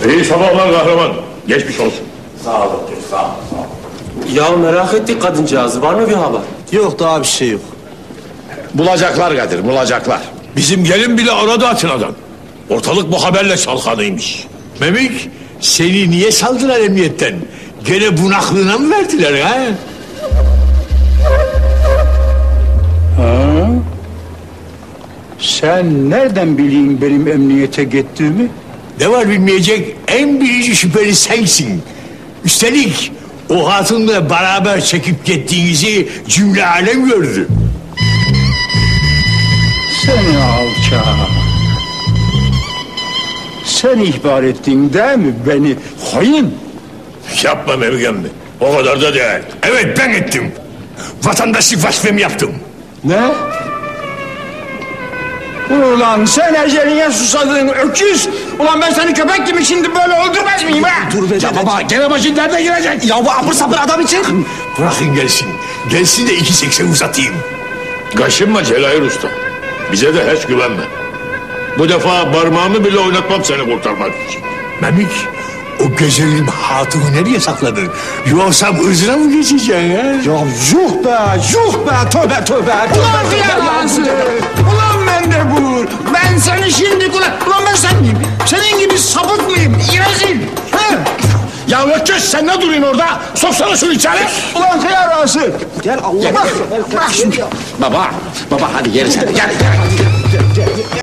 İyi sabahlar kahraman. Geçmiş olsun. Sağ ol doktor, sağ ol. Ya merak ettik kadıncağızı. Var mı bir haber? Yok daha bir şey yok. Bulacaklar Kadir, bulacaklar. Bizim gelin bile aradı Atina'dan. Ortalık bu haberle çalkanıymış. Memik, seni niye saldılar emniyetten? Gene bunaklığına mı verdiler ha? Sen nereden bileyim benim emniyete gittiğimi? Ne var bilmeyecek? En birinci şüpheli sensin. Üstelik o hatunla beraber çekip gittiğinizi cümle alem gördü. Seni alçak. Sen ihbar ettin değil mi beni? Hain! Yapma Memik emmi. O kadar da değil. Evet ben ettim. Vatandaşlık vasfımı yaptım. Ne? Ulan sen eceline susadın öküz! Ulan ben seni köpek gibi şimdi böyle öldürmez miyim ha? Dur be Ya dede. baba gene başın derde girecek. Ya bu apır sapır adam için. Bırakın gelsin. Gelsin de 2.80 uzatayım. Kaşınma Celail Usta. Bize de hiç güvenme. Bu defa parmağımı bile oynatmam seni kurtarmak için. Memik, o güzelim hatunu nereye sakladın? Yoksa ızına mı geçeceksin ha? Ya yuh be, tövbe tövbe! Ulan fiyalansı! Ulan ben de vur! Ben seni şimdi ulan ben senin gibi sapık mıyım? İrezil! Ya öküz sen ne duruyorsun orada? Soksana şunu içeri. Ulan fiyalansı! Gel Allah. Bırak şunu! Baba hadi gel sen. Gel.